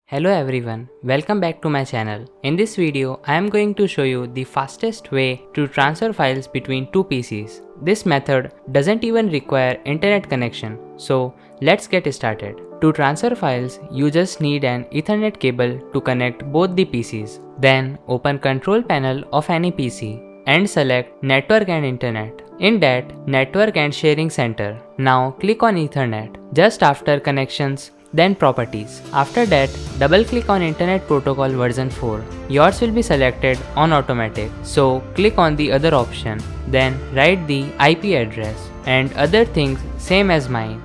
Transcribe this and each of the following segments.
Hello everyone, welcome back to my channel. In this video, I am going to show you the fastest way to transfer files between two PCs. This method doesn't even require internet connection, so let's get started. To transfer files, you just need an Ethernet cable to connect both the PCs. Then open Control Panel of any PC and select Network and Internet. In that, Network and Sharing Center. Now click on Ethernet. Just after Connections, then Properties. After that, double click on Internet Protocol version 4. Yours will be selected on automatic. So click on the other option. Then write the IP address and other things same as mine.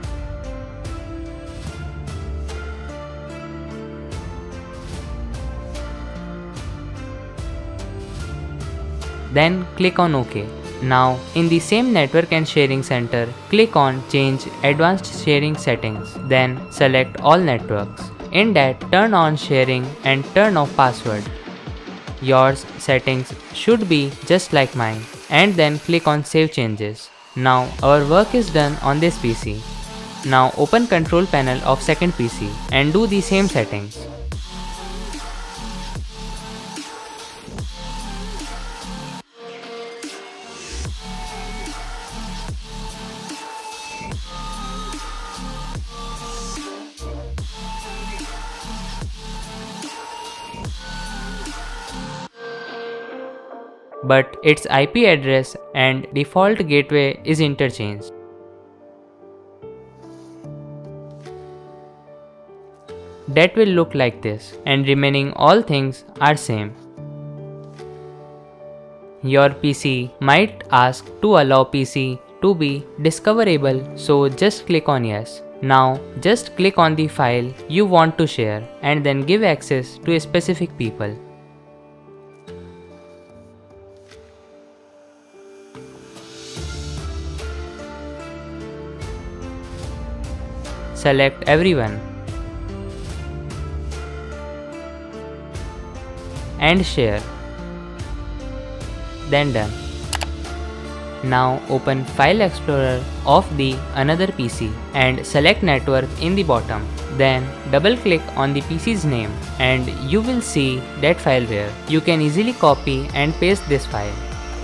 Then click on OK. Now, in the same Network and Sharing Center, click on Change Advanced Sharing Settings, then select All Networks. In that, turn on Sharing and turn off Password. Yours settings should be just like mine. And then click on Save Changes. Now, our work is done on this PC. Now, open Control Panel of second PC and do the same settings. But its IP address and default gateway is interchanged. That will look like this, and remaining all things are same. Your PC might ask to allow PC to be discoverable, so just click on yes. Now just click on the file you want to share and then give access to specific people. Select everyone and share. Then done. Now open File Explorer of the another PC and select Network in the bottom. Then double click on the PC's name and you will see that file there. You can easily copy and paste this file.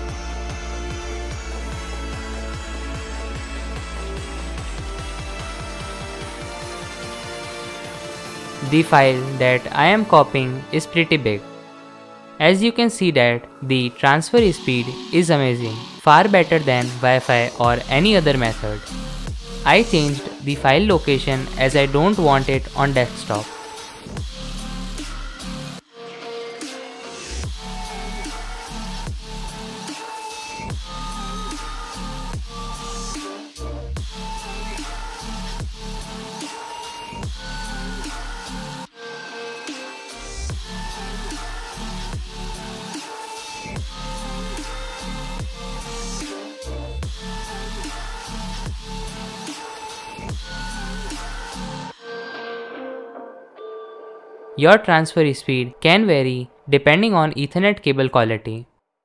The file that I am copying is pretty big. As you can see that the transfer speed is amazing, far better than Wi-Fi or any other method. I changed the file location as I don't want it on desktop. Your transfer speed can vary depending on Ethernet cable quality.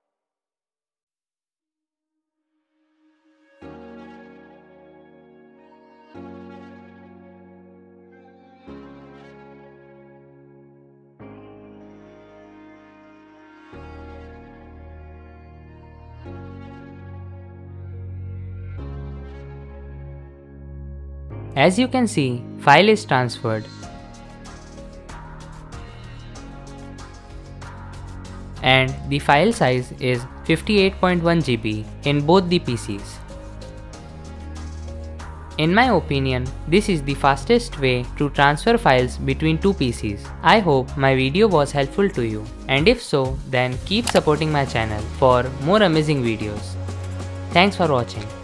As you can see, file is transferred. And the file size is 58.1 GB in both the PCs. In my opinion, this is the fastest way to transfer files between two PCs. I hope my video was helpful to you, and if so, then keep supporting my channel for more amazing videos. Thanks for watching.